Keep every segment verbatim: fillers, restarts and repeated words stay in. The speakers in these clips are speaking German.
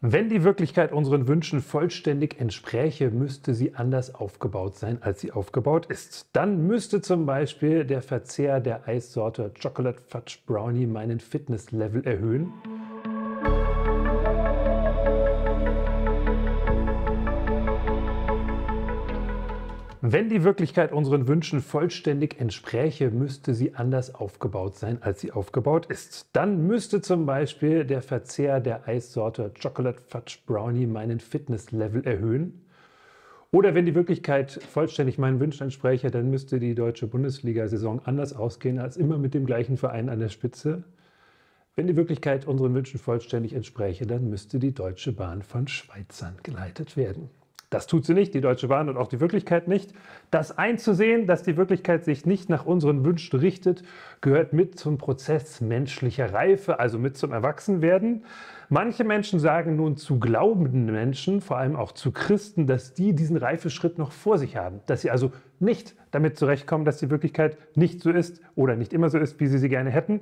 Wenn die Wirklichkeit unseren Wünschen vollständig entspräche, müsste sie anders aufgebaut sein, als sie aufgebaut ist. Dann müsste zum Beispiel der Verzehr der Eissorte Chocolate Fudge Brownie meinen Fitnesslevel erhöhen. Wenn die Wirklichkeit unseren Wünschen vollständig entspräche, müsste sie anders aufgebaut sein, als sie aufgebaut ist. Dann müsste zum Beispiel der Verzehr der Eissorte Chocolate Fudge Brownie meinen Fitnesslevel erhöhen. Oder wenn die Wirklichkeit vollständig meinen Wünschen entspräche, dann müsste die deutsche Bundesliga-Saison anders ausgehen, als immer mit dem gleichen Verein an der Spitze. Wenn die Wirklichkeit unseren Wünschen vollständig entspräche, dann müsste die Deutsche Bahn von Schweizern geleitet werden. Das tut sie nicht, die Deutsche Bahn und auch die Wirklichkeit nicht. Das einzusehen, dass die Wirklichkeit sich nicht nach unseren Wünschen richtet, gehört mit zum Prozess menschlicher Reife, also mit zum Erwachsenwerden. Manche Menschen sagen nun zu glaubenden Menschen, vor allem auch zu Christen, dass die diesen Reifeschritt noch vor sich haben. Dass sie also nicht damit zurechtkommen, dass die Wirklichkeit nicht so ist oder nicht immer so ist, wie sie sie gerne hätten.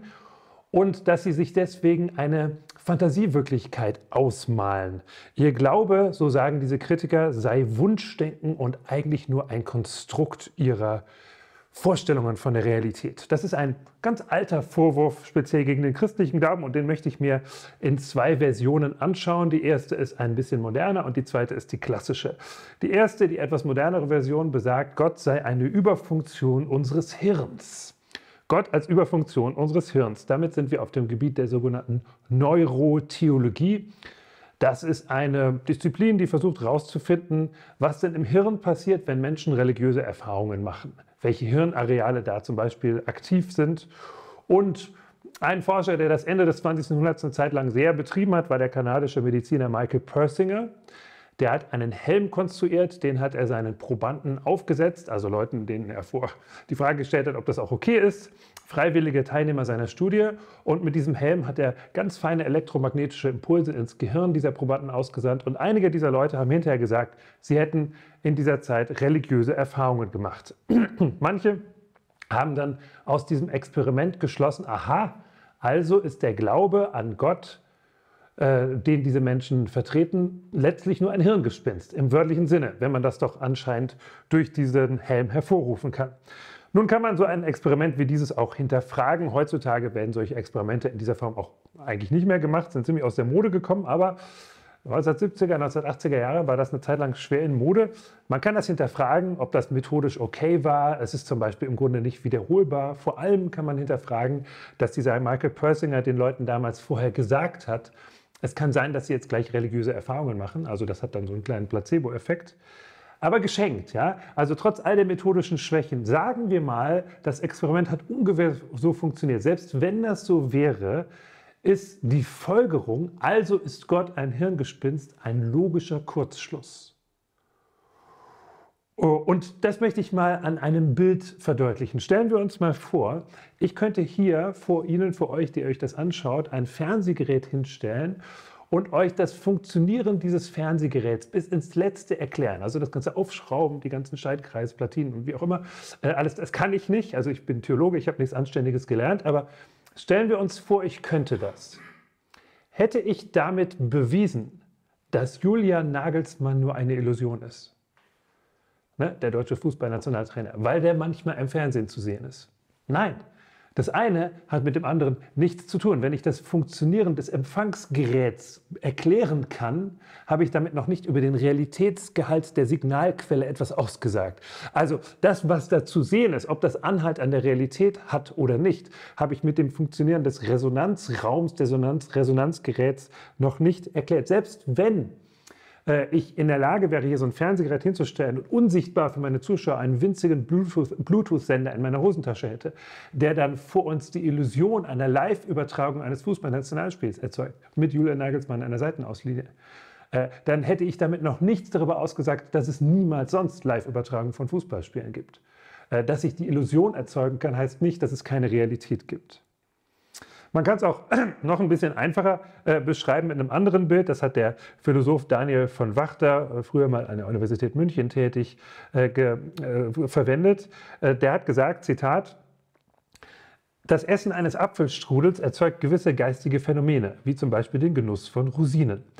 Und dass sie sich deswegen eine Fantasiewirklichkeit ausmalen. Ihr Glaube, so sagen diese Kritiker, sei Wunschdenken und eigentlich nur ein Konstrukt ihrer Vorstellungen von der Realität. Das ist ein ganz alter Vorwurf, speziell gegen den christlichen Glauben, und den möchte ich mir in zwei Versionen anschauen. Die erste ist ein bisschen moderner und die zweite ist die klassische. Die erste, die etwas modernere Version, besagt, Gott sei eine Überfunktion unseres Hirns. Gott als Überfunktion unseres Hirns. Damit sind wir auf dem Gebiet der sogenannten Neurotheologie. Das ist eine Disziplin, die versucht herauszufinden, was denn im Hirn passiert, wenn Menschen religiöse Erfahrungen machen. Welche Hirnareale da zum Beispiel aktiv sind. Und ein Forscher, der das Ende des zwanzigsten Jahrhunderts eine Zeit lang sehr betrieben hat, war der kanadische Mediziner Michael Persinger. Der hat einen Helm konstruiert, den hat er seinen Probanden aufgesetzt, also Leuten, denen er vor die Frage gestellt hat, ob das auch okay ist, freiwillige Teilnehmer seiner Studie. Und mit diesem Helm hat er ganz feine elektromagnetische Impulse ins Gehirn dieser Probanden ausgesandt. Und einige dieser Leute haben hinterher gesagt, sie hätten in dieser Zeit religiöse Erfahrungen gemacht. Manche haben dann aus diesem Experiment geschlossen, aha, also ist der Glaube an Gott, den diese Menschen vertreten, letztlich nur ein Hirngespinst im wörtlichen Sinne, wenn man das doch anscheinend durch diesen Helm hervorrufen kann. Nun kann man so ein Experiment wie dieses auch hinterfragen. Heutzutage werden solche Experimente in dieser Form auch eigentlich nicht mehr gemacht, sind ziemlich aus der Mode gekommen, aber neunzehnhundertsiebziger, neunzehnhundertachtziger Jahre war das eine Zeit lang schwer in Mode. Man kann das hinterfragen, ob das methodisch okay war. Es ist zum Beispiel im Grunde nicht wiederholbar. Vor allem kann man hinterfragen, dass dieser Michael Persinger den Leuten damals vorher gesagt hat, es kann sein, dass sie jetzt gleich religiöse Erfahrungen machen, also das hat dann so einen kleinen Placebo-Effekt. Aber geschenkt, ja. Also trotz all der methodischen Schwächen, sagen wir mal, das Experiment hat ungefähr so funktioniert. Selbst wenn das so wäre, ist die Folgerung, also ist Gott ein Hirngespinst, ein logischer Kurzschluss. Und das möchte ich mal an einem Bild verdeutlichen. Stellen wir uns mal vor, ich könnte hier vor Ihnen, vor euch, die euch das anschaut, ein Fernsehgerät hinstellen und euch das Funktionieren dieses Fernsehgeräts bis ins Letzte erklären. Also das ganze Aufschrauben, die ganzen Schaltkreise, Platinen und wie auch immer. Alles, das kann ich nicht. Also ich bin Theologe, ich habe nichts Anständiges gelernt, aber stellen wir uns vor, ich könnte das. Hätte ich damit bewiesen, dass Julian Nagelsmann nur eine Illusion ist? Ne, der deutsche Fußballnationaltrainer, weil der manchmal im Fernsehen zu sehen ist. Nein, das eine hat mit dem anderen nichts zu tun. Wenn ich das Funktionieren des Empfangsgeräts erklären kann, habe ich damit noch nicht über den Realitätsgehalt der Signalquelle etwas ausgesagt. Also das, was da zu sehen ist, ob das Anhalt an der Realität hat oder nicht, habe ich mit dem Funktionieren des Resonanzraums, des Resonanzgeräts noch nicht erklärt. Selbst wenn ich in der Lage wäre, hier so ein Fernsehgerät hinzustellen und unsichtbar für meine Zuschauer einen winzigen Bluetooth-Sender in meiner Hosentasche hätte, der dann vor uns die Illusion einer Live-Übertragung eines Fußball-Nationalspiels erzeugt, mit Julian Nagelsmann an der Seitenauslinie, dann hätte ich damit noch nichts darüber ausgesagt, dass es niemals sonst Live-Übertragungen von Fußballspielen gibt. Dass ich die Illusion erzeugen kann, heißt nicht, dass es keine Realität gibt. Man kann es auch noch ein bisschen einfacher äh, beschreiben mit einem anderen Bild. Das hat der Philosoph Daniel von Wachter, äh, früher mal an der Universität München tätig, äh, ge, äh, verwendet. Äh, der hat gesagt, Zitat, das Essen eines Apfelstrudels erzeugt gewisse geistige Phänomene, wie zum Beispiel den Genuss von Rosinen.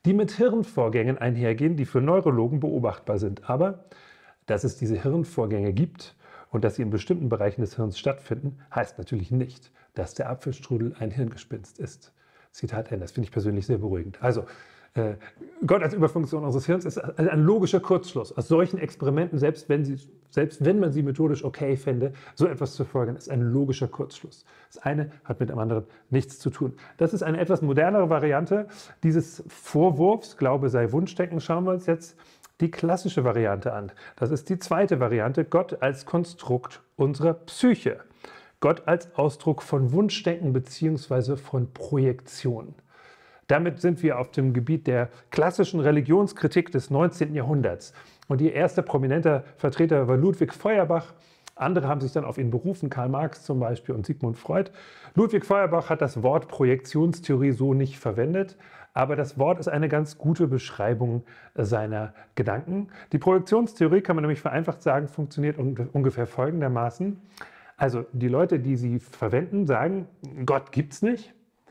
die mit Hirnvorgängen einhergehen, die für Neurologen beobachtbar sind. Aber dass es diese Hirnvorgänge gibt und dass sie in bestimmten Bereichen des Hirns stattfinden, heißt natürlich nicht, dass der Apfelstrudel ein Hirngespinst ist. Zitat Ende. Das finde ich persönlich sehr beruhigend. Also, äh, Gott als Überfunktion unseres Hirns ist ein logischer Kurzschluss. Aus solchen Experimenten, selbst wenn, sie, selbst wenn man sie methodisch okay fände, so etwas zu folgen, ist ein logischer Kurzschluss. Das eine hat mit dem anderen nichts zu tun. Das ist eine etwas modernere Variante dieses Vorwurfs, Glaube sei Wunschdenken. Schauen wir uns jetzt die klassische Variante an. Das ist die zweite Variante, Gott als Konstrukt unserer Psyche. Gott als Ausdruck von Wunschdenken bzw. von Projektion. Damit sind wir auf dem Gebiet der klassischen Religionskritik des neunzehnten Jahrhunderts. Und ihr erster prominenter Vertreter war Ludwig Feuerbach. Andere haben sich dann auf ihn berufen, Karl Marx zum Beispiel und Sigmund Freud. Ludwig Feuerbach hat das Wort Projektionstheorie so nicht verwendet, aber das Wort ist eine ganz gute Beschreibung seiner Gedanken. Die Projektionstheorie, kann man nämlich vereinfacht sagen, funktioniert ungefähr folgendermaßen. Also die Leute, die sie verwenden, sagen, Gott gibt es nicht.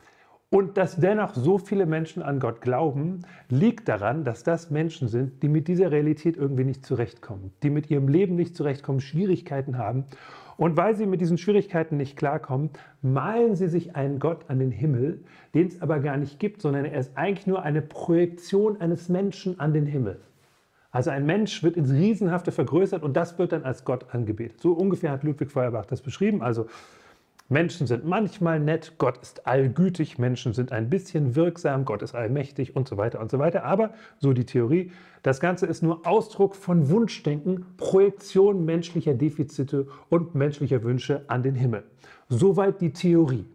Und dass dennoch so viele Menschen an Gott glauben, liegt daran, dass das Menschen sind, die mit dieser Realität irgendwie nicht zurechtkommen, die mit ihrem Leben nicht zurechtkommen, Schwierigkeiten haben. Und weil sie mit diesen Schwierigkeiten nicht klarkommen, malen sie sich einen Gott an den Himmel, den es aber gar nicht gibt, sondern er ist eigentlich nur eine Projektion eines Menschen an den Himmel. Also ein Mensch wird ins Riesenhafte vergrößert und das wird dann als Gott angebetet. So ungefähr hat Ludwig Feuerbach das beschrieben. Also Menschen sind manchmal nett, Gott ist allgütig, Menschen sind ein bisschen wirksam, Gott ist allmächtig und so weiter und so weiter. Aber, so die Theorie, das Ganze ist nur Ausdruck von Wunschdenken, Projektion menschlicher Defizite und menschlicher Wünsche an den Himmel. Soweit die Theorie.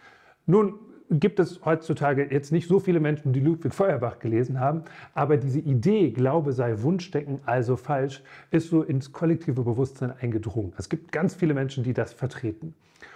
Nun gibt es heutzutage jetzt nicht so viele Menschen, die Ludwig Feuerbach gelesen haben, aber diese Idee, Glaube sei Wunschdenken, also falsch, ist so ins kollektive Bewusstsein eingedrungen. Es gibt ganz viele Menschen, die das vertreten.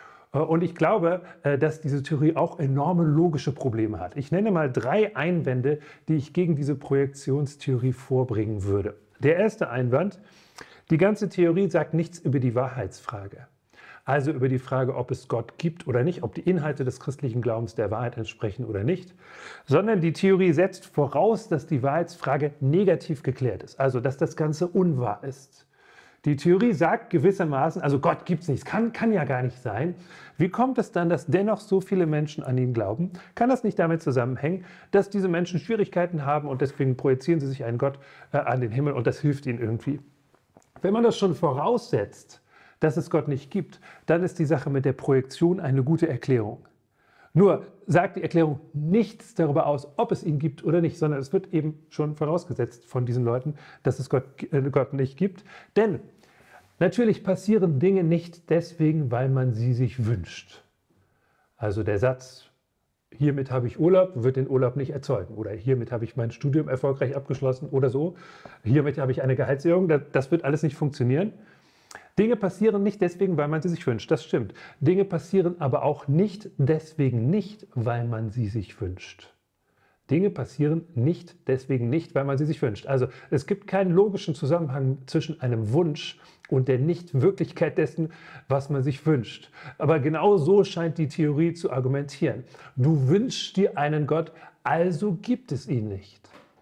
Und ich glaube, dass diese Theorie auch enorme logische Probleme hat. Ich nenne mal drei Einwände, die ich gegen diese Projektionstheorie vorbringen würde. Der erste Einwand: Die ganze Theorie sagt nichts über die Wahrheitsfrage. Also über die Frage, ob es Gott gibt oder nicht, ob die Inhalte des christlichen Glaubens der Wahrheit entsprechen oder nicht, sondern die Theorie setzt voraus, dass die Wahrheitsfrage negativ geklärt ist, also dass das Ganze unwahr ist. Die Theorie sagt gewissermaßen, also Gott gibt es nicht, kann, kann ja gar nicht sein. Wie kommt es dann, dass dennoch so viele Menschen an ihn glauben? Kann das nicht damit zusammenhängen, dass diese Menschen Schwierigkeiten haben und deswegen projizieren sie sich einen Gott äh, an den Himmel und das hilft ihnen irgendwie? Wenn man das schon voraussetzt, dass es Gott nicht gibt, dann ist die Sache mit der Projektion eine gute Erklärung. Nur sagt die Erklärung nichts darüber aus, ob es ihn gibt oder nicht, sondern es wird eben schon vorausgesetzt von diesen Leuten, dass es Gott, äh, Gott nicht gibt. Denn natürlich passieren Dinge nicht deswegen, weil man sie sich wünscht. Also der Satz, hiermit habe ich Urlaub, wird den Urlaub nicht erzeugen. Oder hiermit habe ich mein Studium erfolgreich abgeschlossen oder so. Hiermit habe ich eine Gehaltserhöhung. Das wird alles nicht funktionieren. Dinge passieren nicht deswegen, weil man sie sich wünscht. Das stimmt. Dinge passieren aber auch nicht deswegen nicht, weil man sie sich wünscht. Dinge passieren nicht deswegen nicht, weil man sie sich wünscht. Also es gibt keinen logischen Zusammenhang zwischen einem Wunsch und der Nichtwirklichkeit dessen, was man sich wünscht. Aber genau so scheint die Theorie zu argumentieren. Du wünschst dir einen Gott, also gibt es ihn nicht.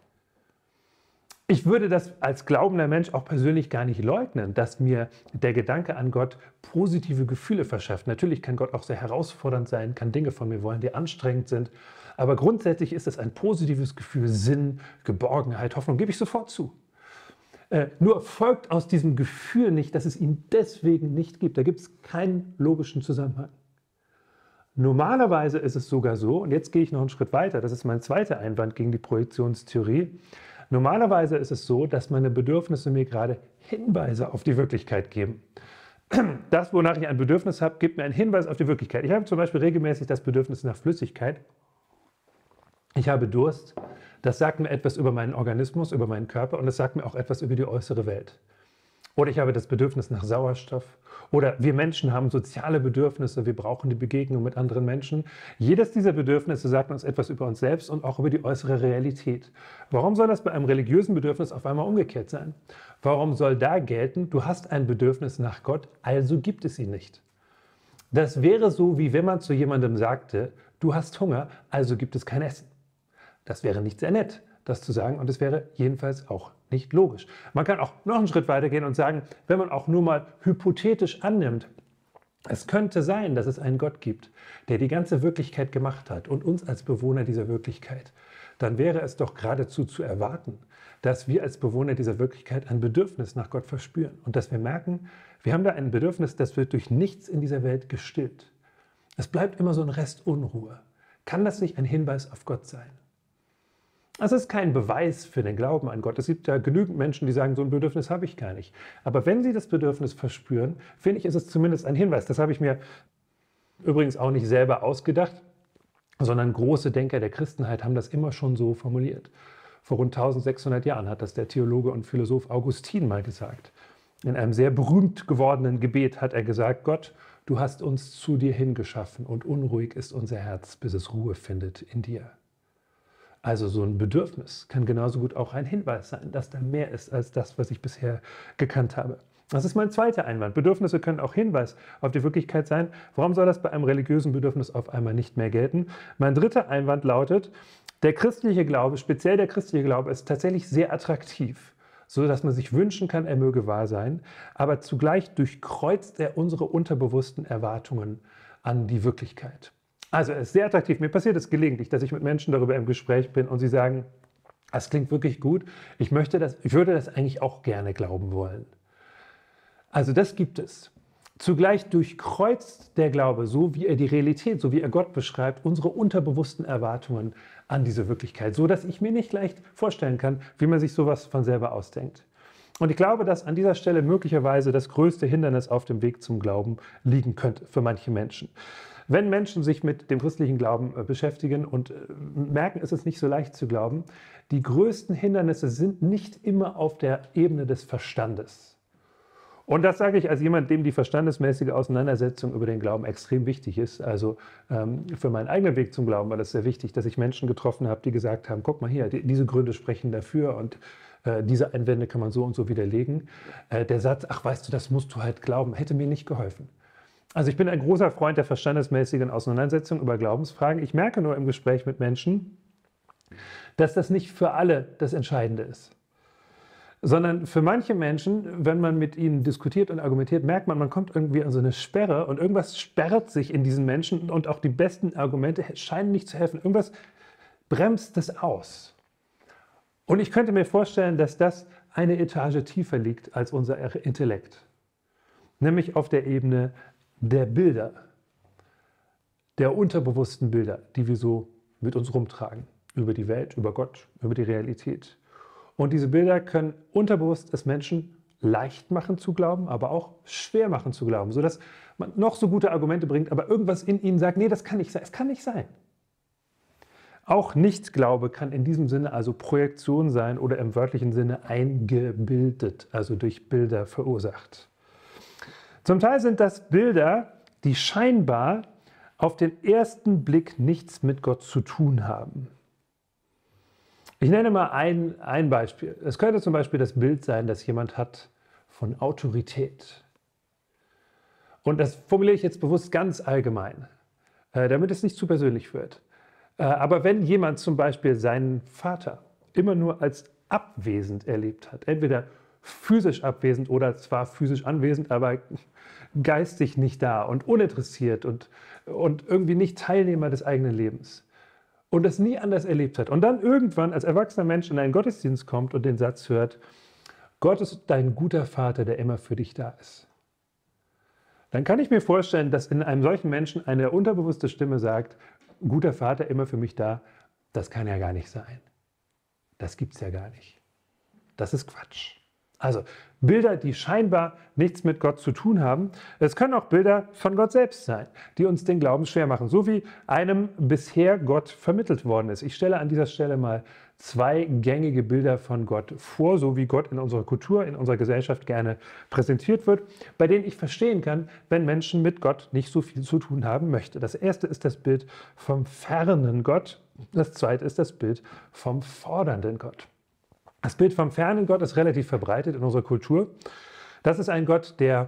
Ich würde das als glaubender Mensch auch persönlich gar nicht leugnen, dass mir der Gedanke an Gott positive Gefühle verschafft. Natürlich kann Gott auch sehr herausfordernd sein, kann Dinge von mir wollen, die anstrengend sind. Aber grundsätzlich ist es ein positives Gefühl, Sinn, Geborgenheit, Hoffnung, gebe ich sofort zu. Äh, nur folgt aus diesem Gefühl nicht, dass es ihn deswegen nicht gibt. Da gibt es keinen logischen Zusammenhang. Normalerweise ist es sogar so, und jetzt gehe ich noch einen Schritt weiter, das ist mein zweiter Einwand gegen die Projektionstheorie. Normalerweise ist es so, dass meine Bedürfnisse mir gerade Hinweise auf die Wirklichkeit geben. Das, wonach ich ein Bedürfnis habe, gibt mir einen Hinweis auf die Wirklichkeit. Ich habe zum Beispiel regelmäßig das Bedürfnis nach Flüssigkeit. Ich habe Durst. Das sagt mir etwas über meinen Organismus, über meinen Körper und es sagt mir auch etwas über die äußere Welt. Oder ich habe das Bedürfnis nach Sauerstoff. Oder wir Menschen haben soziale Bedürfnisse, wir brauchen die Begegnung mit anderen Menschen. Jedes dieser Bedürfnisse sagt uns etwas über uns selbst und auch über die äußere Realität. Warum soll das bei einem religiösen Bedürfnis auf einmal umgekehrt sein? Warum soll da gelten, du hast ein Bedürfnis nach Gott, also gibt es ihn nicht? Das wäre so, wie wenn man zu jemandem sagte, du hast Hunger, also gibt es kein Essen. Das wäre nicht sehr nett. das zu sagen, und es wäre jedenfalls auch nicht logisch. Man kann auch noch einen Schritt weiter gehen und sagen, wenn man auch nur mal hypothetisch annimmt, es könnte sein, dass es einen Gott gibt, der die ganze Wirklichkeit gemacht hat und uns als Bewohner dieser Wirklichkeit, dann wäre es doch geradezu zu erwarten, dass wir als Bewohner dieser Wirklichkeit ein Bedürfnis nach Gott verspüren und dass wir merken, wir haben da ein Bedürfnis, das wird durch nichts in dieser Welt gestillt. Es bleibt immer so ein Rest Unruhe. Kann das nicht ein Hinweis auf Gott sein? Das ist kein Beweis für den Glauben an Gott. Es gibt ja genügend Menschen, die sagen, so ein Bedürfnis habe ich gar nicht. Aber wenn sie das Bedürfnis verspüren, finde ich, ist es zumindest ein Hinweis. Das habe ich mir übrigens auch nicht selber ausgedacht, sondern große Denker der Christenheit haben das immer schon so formuliert. Vor rund eintausendsechshundert Jahren hat das der Theologe und Philosoph Augustin mal gesagt. In einem sehr berühmt gewordenen Gebet hat er gesagt, Gott, du hast uns zu dir hingeschaffen und unruhig ist unser Herz, bis es Ruhe findet in dir. Also so ein Bedürfnis kann genauso gut auch ein Hinweis sein, dass da mehr ist als das, was ich bisher gekannt habe. Das ist mein zweiter Einwand. Bedürfnisse können auch Hinweis auf die Wirklichkeit sein. Warum soll das bei einem religiösen Bedürfnis auf einmal nicht mehr gelten? Mein dritter Einwand lautet, der christliche Glaube, speziell der christliche Glaube, ist tatsächlich sehr attraktiv, so dass man sich wünschen kann, er möge wahr sein, aber zugleich durchkreuzt er unsere unterbewussten Erwartungen an die Wirklichkeit. Also er ist sehr attraktiv. Mir passiert es gelegentlich, dass ich mit Menschen darüber im Gespräch bin und sie sagen, das klingt wirklich gut, ich möchte das, ich würde das eigentlich auch gerne glauben wollen. Also das gibt es. Zugleich durchkreuzt der Glaube, so wie er die Realität, so wie er Gott beschreibt, unsere unterbewussten Erwartungen an diese Wirklichkeit, so dass ich mir nicht leicht vorstellen kann, wie man sich sowas von selber ausdenkt. Und ich glaube, dass an dieser Stelle möglicherweise das größte Hindernis auf dem Weg zum Glauben liegen könnte für manche Menschen. Wenn Menschen sich mit dem christlichen Glauben beschäftigen und merken, es ist nicht so leicht zu glauben, die größten Hindernisse sind nicht immer auf der Ebene des Verstandes. Und das sage ich als jemand, dem die verstandesmäßige Auseinandersetzung über den Glauben extrem wichtig ist. Also ähm, für meinen eigenen Weg zum Glauben war das sehr wichtig, dass ich Menschen getroffen habe, die gesagt haben, guck mal hier, die, diese Gründe sprechen dafür und äh, diese Einwände kann man so und so widerlegen. Äh, der Satz, ach weißt du, das musst du halt glauben, hätte mir nicht geholfen. Also ich bin ein großer Freund der verstandesmäßigen Auseinandersetzung über Glaubensfragen. Ich merke nur im Gespräch mit Menschen, dass das nicht für alle das Entscheidende ist. Sondern für manche Menschen, wenn man mit ihnen diskutiert und argumentiert, merkt man, man kommt irgendwie an so eine Sperre und irgendwas sperrt sich in diesen Menschen und auch die besten Argumente scheinen nicht zu helfen. Irgendwas bremst das aus. Und ich könnte mir vorstellen, dass das eine Etage tiefer liegt als unser Intellekt. Nämlich auf der Ebene der Bilder, der unterbewussten Bilder, die wir so mit uns rumtragen, über die Welt, über Gott, über die Realität. Und diese Bilder können unterbewusst es Menschen leicht machen zu glauben, aber auch schwer machen zu glauben, sodass man noch so gute Argumente bringt, aber irgendwas in ihnen sagt, nee, das kann nicht sein, es kann nicht sein. Auch Nichtglaube kann in diesem Sinne also Projektion sein oder im wörtlichen Sinne eingebildet, also durch Bilder verursacht. Zum Teil sind das Bilder, die scheinbar auf den ersten Blick nichts mit Gott zu tun haben. Ich nenne mal ein, ein Beispiel. Es könnte zum Beispiel das Bild sein, das jemand hat von Autorität. Und das formuliere ich jetzt bewusst ganz allgemein, äh, damit es nicht zu persönlich wird. Äh, aber wenn jemand zum Beispiel seinen Vater immer nur als abwesend erlebt hat, entweder physisch abwesend oder zwar physisch anwesend, aber geistig nicht da und uninteressiert und, und irgendwie nicht Teilnehmer des eigenen Lebens und das nie anders erlebt hat und dann irgendwann als erwachsener Mensch in einen Gottesdienst kommt und den Satz hört, Gott ist dein guter Vater, der immer für dich da ist. Dann kann ich mir vorstellen, dass in einem solchen Menschen eine unterbewusste Stimme sagt, guter Vater, immer für mich da, das kann ja gar nicht sein. Das gibt es ja gar nicht. Das ist Quatsch. Also Bilder, die scheinbar nichts mit Gott zu tun haben. Es können auch Bilder von Gott selbst sein, die uns den Glauben schwer machen, so wie einem bisher Gott vermittelt worden ist. Ich stelle an dieser Stelle mal zwei gängige Bilder von Gott vor, so wie Gott in unserer Kultur, in unserer Gesellschaft gerne präsentiert wird, bei denen ich verstehen kann, wenn Menschen mit Gott nicht so viel zu tun haben möchten. Das erste ist das Bild vom fernen Gott, das zweite ist das Bild vom fordernden Gott. Das Bild vom fernen Gott ist relativ verbreitet in unserer Kultur. Das ist ein Gott, der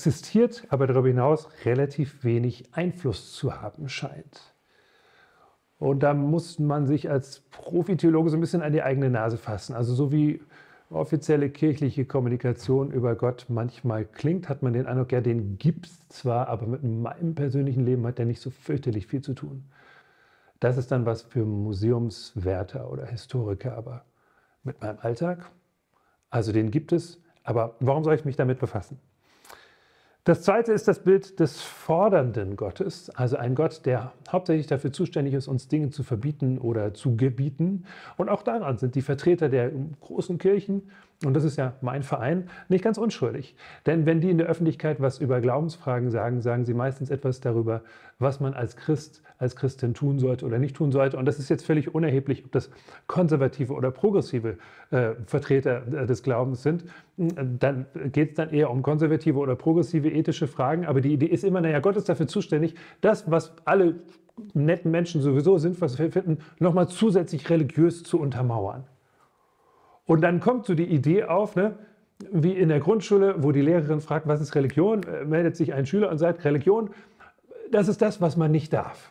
existiert, aber darüber hinaus relativ wenig Einfluss zu haben scheint. Und da muss man sich als Profitheologe so ein bisschen an die eigene Nase fassen. Also so wie offizielle kirchliche Kommunikation über Gott manchmal klingt, hat man den Eindruck, ja, den gibt es zwar, aber mit meinem persönlichen Leben hat der nicht so fürchterlich viel zu tun. Das ist dann was für Museumswärter oder Historiker, aber mit meinem Alltag, also den gibt es, aber warum soll ich mich damit befassen? Das zweite ist das Bild des fordernden Gottes, also ein Gott, der hauptsächlich dafür zuständig ist, uns Dinge zu verbieten oder zu gebieten. Und auch daran sind die Vertreter der großen Kirchen, und das ist ja mein Verein, nicht ganz unschuldig. Denn wenn die in der Öffentlichkeit was über Glaubensfragen sagen, sagen sie meistens etwas darüber, was man als Christ, als Christin tun sollte oder nicht tun sollte. Und das ist jetzt völlig unerheblich, ob das konservative oder progressive äh, Vertreter äh, des Glaubens sind. Dann geht es dann eher um konservative oder progressive ethische Fragen. Aber die Idee ist immer, naja, Gott ist dafür zuständig, das, was alle netten Menschen sowieso sind, was wir finden, nochmal zusätzlich religiös zu untermauern. Und dann kommt so die Idee auf, ne, wie in der Grundschule, wo die Lehrerin fragt, was ist Religion, äh, meldet sich ein Schüler und sagt, Religion, das ist das, was man nicht darf.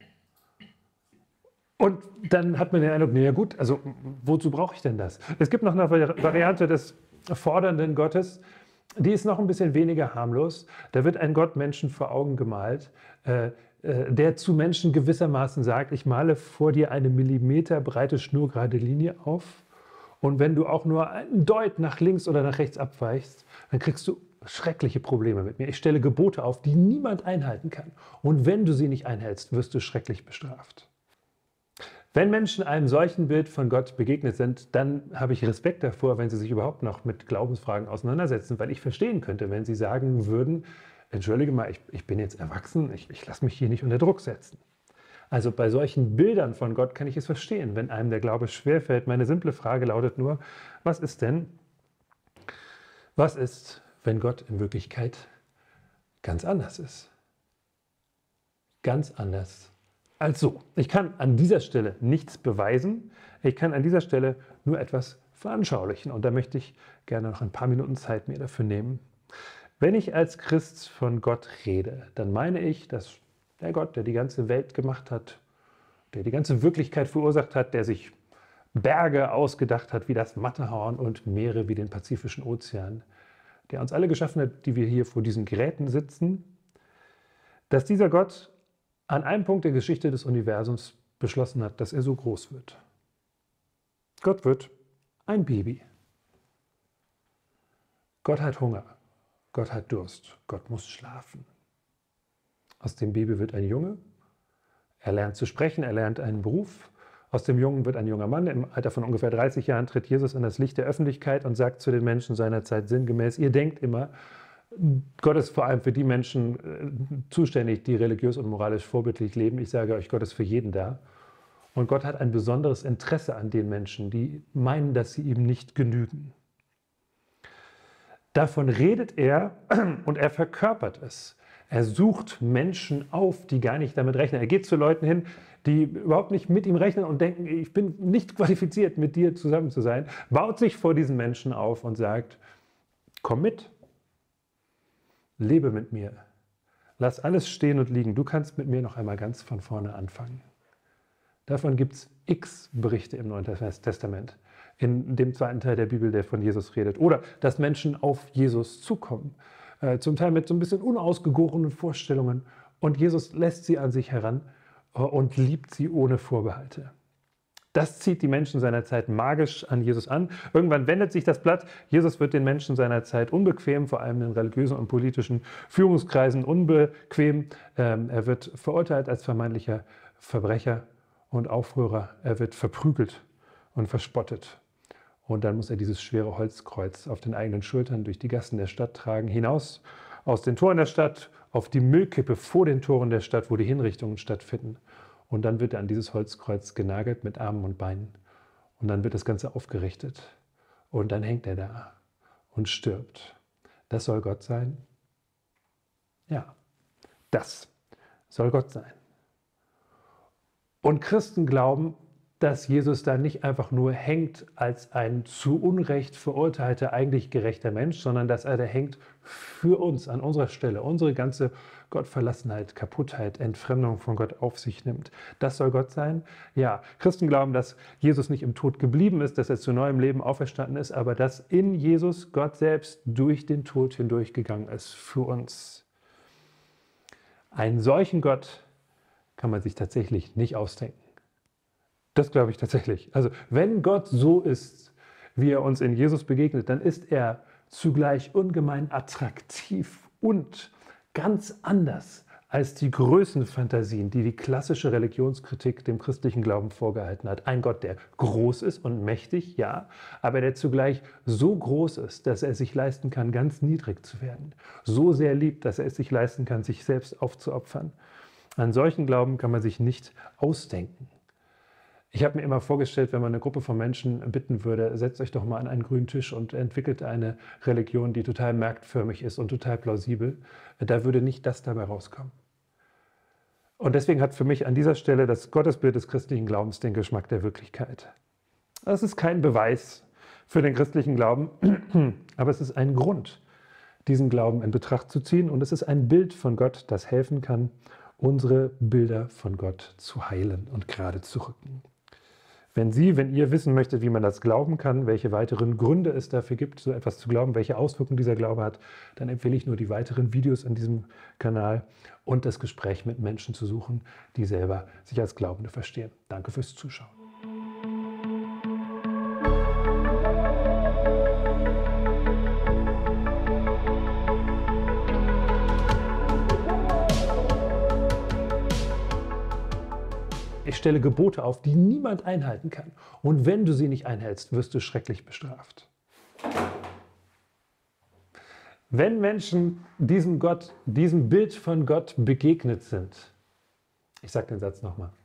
Und dann hat man den Eindruck, naja gut, also wozu brauche ich denn das? Es gibt noch eine Variante des fordernden Gottes, die ist noch ein bisschen weniger harmlos. Da wird ein Gott Menschen vor Augen gemalt, äh, äh, der zu Menschen gewissermaßen sagt, ich male vor dir eine Millimeter breite schnurgerade Linie auf. Und wenn du auch nur einen Deut nach links oder nach rechts abweichst, dann kriegst du schreckliche Probleme mit mir. Ich stelle Gebote auf, die niemand einhalten kann. Und wenn du sie nicht einhältst, wirst du schrecklich bestraft. Wenn Menschen einem solchen Bild von Gott begegnet sind, dann habe ich Respekt davor, wenn sie sich überhaupt noch mit Glaubensfragen auseinandersetzen, weil ich verstehen könnte, wenn sie sagen würden, entschuldige mal, ich, ich bin jetzt erwachsen, ich, ich lasse mich hier nicht unter Druck setzen. Also bei solchen Bildern von Gott kann ich es verstehen, wenn einem der Glaube schwerfällt. Meine simple Frage lautet nur, was ist denn, was ist, wenn Gott in Wirklichkeit ganz anders ist? Ganz anders als so. Ich kann an dieser Stelle nichts beweisen, ich kann an dieser Stelle nur etwas veranschaulichen und da möchte ich gerne noch ein paar Minuten Zeit mir dafür nehmen. Wenn ich als Christ von Gott rede, dann meine ich, dass der Gott, der die ganze Welt gemacht hat, der die ganze Wirklichkeit verursacht hat, der sich Berge ausgedacht hat wie das Matterhorn und Meere wie den Pazifischen Ozean, der uns alle geschaffen hat, die wir hier vor diesen Geräten sitzen, dass dieser Gott an einem Punkt der Geschichte des Universums beschlossen hat, dass er so groß wird. Gott wird ein Baby. Gott hat Hunger. Gott hat Durst. Gott muss schlafen. Aus dem Baby wird ein Junge. Er lernt zu sprechen, er lernt einen Beruf. Aus dem Jungen wird ein junger Mann. Im Alter von ungefähr dreißig Jahren tritt Jesus in das Licht der Öffentlichkeit und sagt zu den Menschen seiner Zeit sinngemäß, ihr denkt immer, Gott ist vor allem für die Menschen äh, zuständig, die religiös und moralisch vorbildlich leben. Ich sage euch, Gott ist für jeden da. Und Gott hat ein besonderes Interesse an den Menschen, die meinen, dass sie ihm nicht genügen. Davon redet er und er verkörpert es. Er sucht Menschen auf, die gar nicht damit rechnen. Er geht zu Leuten hin, die überhaupt nicht mit ihm rechnen und denken, ich bin nicht qualifiziert, mit dir zusammen zu sein, baut sich vor diesen Menschen auf und sagt, komm mit, lebe mit mir, lass alles stehen und liegen, du kannst mit mir noch einmal ganz von vorne anfangen. Davon gibt es x Berichte im Neuen Testament, in dem zweiten Teil der Bibel, der von Jesus redet. Oder dass Menschen auf Jesus zukommen, äh, zum Teil mit so ein bisschen unausgegorenen Vorstellungen. Und Jesus lässt sie an sich heran äh, und liebt sie ohne Vorbehalte. Das zieht die Menschen seiner Zeit magisch an Jesus an. Irgendwann wendet sich das Blatt. Jesus wird den Menschen seiner Zeit unbequem, vor allem in religiösen und politischen Führungskreisen unbequem. Ähm, er wird verurteilt als vermeintlicher Verbrecher und Aufrührer. Er wird verprügelt und verspottet. Und dann muss er dieses schwere Holzkreuz auf den eigenen Schultern durch die Gassen der Stadt tragen, hinaus aus den Toren der Stadt, auf die Müllkippe vor den Toren der Stadt, wo die Hinrichtungen stattfinden. Und dann wird er an dieses Holzkreuz genagelt mit Armen und Beinen. Und dann wird das Ganze aufgerichtet. Und dann hängt er da und stirbt. Das soll Gott sein? Ja, das soll Gott sein. Und Christen glauben, dass Jesus da nicht einfach nur hängt als ein zu Unrecht verurteilter, eigentlich gerechter Mensch, sondern dass er da hängt für uns, an unserer Stelle, unsere ganze Gottverlassenheit, Kaputtheit, Entfremdung von Gott auf sich nimmt. Das soll Gott sein? Ja, Christen glauben, dass Jesus nicht im Tod geblieben ist, dass er zu neuem Leben auferstanden ist, aber dass in Jesus Gott selbst durch den Tod hindurchgegangen ist für uns. Einen solchen Gott kann man sich tatsächlich nicht ausdenken. Das glaube ich tatsächlich. Also wenn Gott so ist, wie er uns in Jesus begegnet, dann ist er zugleich ungemein attraktiv und ganz anders als die Größenfantasien, die die klassische Religionskritik dem christlichen Glauben vorgehalten hat. Ein Gott, der groß ist und mächtig, ja, aber der zugleich so groß ist, dass er sich leisten kann, ganz niedrig zu werden. So sehr liebt, dass er es sich leisten kann, sich selbst aufzuopfern. Einen solchen Glauben kann man sich nicht ausdenken. Ich habe mir immer vorgestellt, wenn man eine Gruppe von Menschen bitten würde, setzt euch doch mal an einen grünen Tisch und entwickelt eine Religion, die total marktförmig ist und total plausibel, da würde nicht das dabei rauskommen. Und deswegen hat für mich an dieser Stelle das Gottesbild des christlichen Glaubens den Geschmack der Wirklichkeit. Das ist kein Beweis für den christlichen Glauben, aber es ist ein Grund, diesen Glauben in Betracht zu ziehen, und es ist ein Bild von Gott, das helfen kann, unsere Bilder von Gott zu heilen und gerade zu rücken. Wenn Sie, wenn ihr wissen möchtet, wie man das glauben kann, welche weiteren Gründe es dafür gibt, so etwas zu glauben, welche Auswirkungen dieser Glaube hat, dann empfehle ich nur die weiteren Videos an diesem Kanal und das Gespräch mit Menschen zu suchen, die selber sich als Glaubende verstehen. Danke fürs Zuschauen. Ich stelle Gebote auf, die niemand einhalten kann. Und wenn du sie nicht einhältst, wirst du schrecklich bestraft. Wenn Menschen diesem Gott, diesem Bild von Gott begegnet sind, ich sage den Satz nochmal,